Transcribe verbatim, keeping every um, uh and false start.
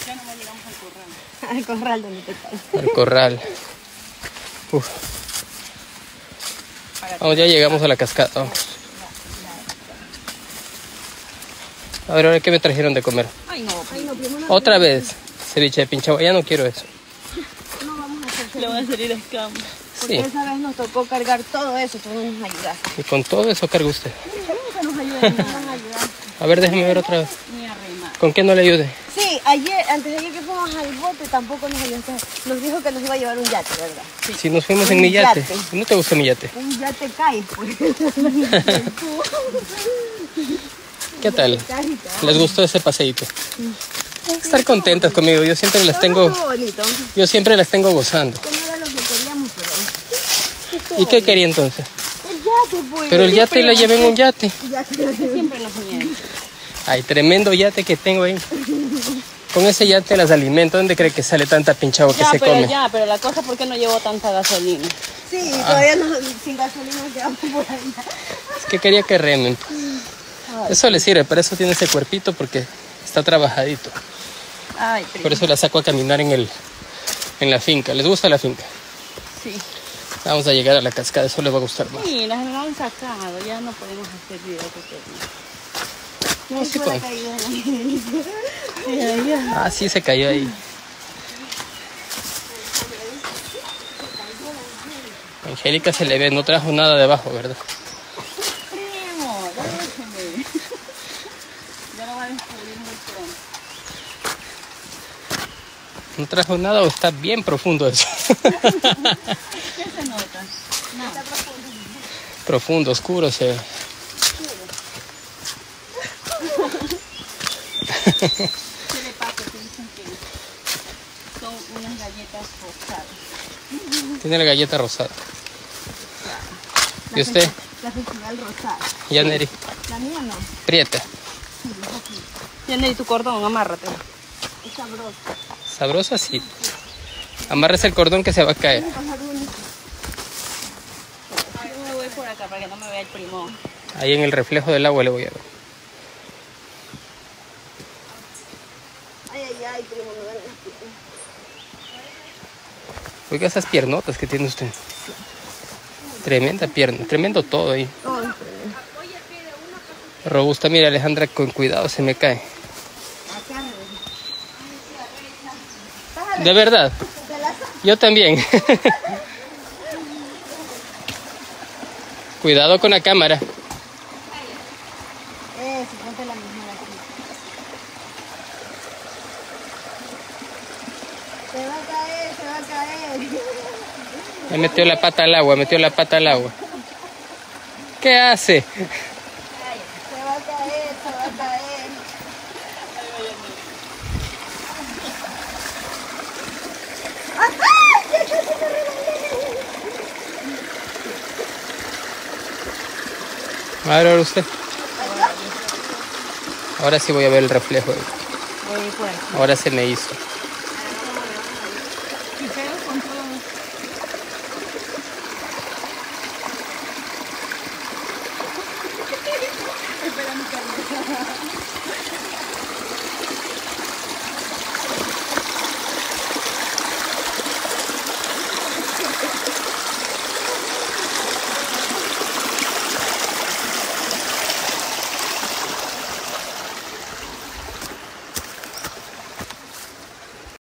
Ya no llegamos al corral. Al corral donde te caes. Al corral. Uf. Vamos, ya llegamos a la cascada. Vamos. A ver, ahora qué me trajeron de comer. Ay, no. Ay, no, primo, no. Otra vez, ceviche de pinchagua. Ya no quiero eso. No vamos a hacer Le van a salir escamas. Porque Sí. esa vez nos tocó cargar todo eso, tú no nos ayudaste. Y con todo eso carga usted. Nunca nos ayudaste, no nos ayudaste. A ver, déjeme ver otra vez. Ni arreima. ¿Con qué no le ayude? Sí, ayer, antes de ayer que fuimos al bote, tampoco nos ayudaste. Nos dijo que nos iba a llevar un yate, ¿verdad? Sí. Si nos fuimos en Un mi yate. yate. ¿No te gusta mi yate? Un yate cae, pues. ¿Qué tal? Cae y cae. ¿Les gustó ese paseíto? Estar contentas conmigo. Yo siempre las tengo, Estuvo bonito. yo siempre las tengo gozando. Que no era lo que queríamos, pero... ¿Y qué quería entonces? El yate, pues. Pero el yate la llevé en un yate. Yate. Siempre nos mienten. Ay, tremendo yate que tengo ahí. Con ese yate las alimento. ¿Dónde cree que sale tanta pinchagua que Ya, se pero come? ya, pero la cosa, ¿por qué no llevó tanta gasolina? Sí, todavía no, sin gasolina quedamos por ahí. Es que quería que remen. Eso le sirve, para eso tiene ese cuerpito porque está trabajadito. Ay, primo. Por eso la saco a caminar en, el, en la finca. ¿Les gusta la finca? Sí. Vamos a llegar a la cascada, eso les va a gustar más. Sí, las nos han sacado, ya no podemos hacer video que queremos. No, sí, Fue la pues. caída de la Sí, ahí ya. Ah, sí, se cayó ahí. Angélica se le ve, no trajo nada debajo, ¿verdad? Primo, déjeme. Ya lo va a descubrir muy pronto. No trajo nada o está bien profundo eso. ¿Qué se nota? No. Profundo, oscuro se ve. ¿Qué le pasa? Que dicen que son unas galletas rosadas. Tiene la galleta rosada. ¿Y usted? La festival rosada. Ya, Neri. La mía no. Prieta. Tiene tu cordón, amárrate. Es sabrosa. Sabrosa, sí. Amarres el cordón que se va a caer. Yo me voy por acá para que no me vea el primo. Ahí en el reflejo del agua le voy a ver. Ay, ay, ay, primo, me duelen las piernas. Oiga esas piernotas que tiene usted. Tremenda pierna, tremendo todo ahí. Ay, Robusta, mira Alejandra, con cuidado se me cae. acá me De verdad, yo también. Cuidado con la cámara. Eso, ponte la misma de aquí. Se va a caer, se va a caer. Me metió la pata al agua, metió la pata al agua. ¿Qué hace? Se va a caer, se va a caer. A ver, ahora usted. Ahora sí voy a ver el reflejo. Voy por aquí. Ahora se me hizo. Y feo con todo. Espera mi carne.